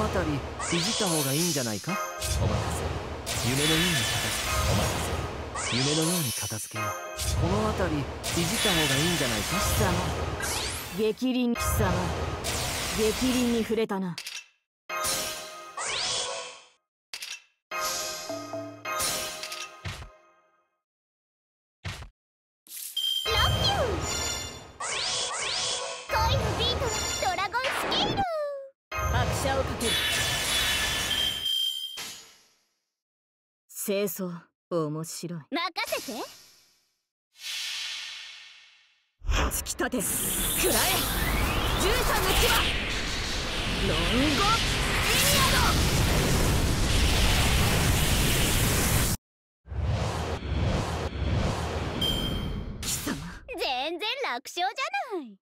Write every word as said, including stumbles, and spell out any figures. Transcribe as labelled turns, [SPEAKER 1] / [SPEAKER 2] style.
[SPEAKER 1] 辺りいじった方がいいんじゃないか。お任せ。夢のように片付け。お任せ。夢のように片付けよう。この辺りいじった方がいいんじゃないか。
[SPEAKER 2] 貴様、逆鱗。貴様、逆鱗に触れたな。
[SPEAKER 3] 恋のビートはドラゴンスケール。
[SPEAKER 2] 拍車をかける。清掃面白い。
[SPEAKER 3] 任せて。
[SPEAKER 2] 突き立て食らえ。じゅうさんの牙ロンゴインヤド。貴様、
[SPEAKER 3] 全然楽勝じゃない。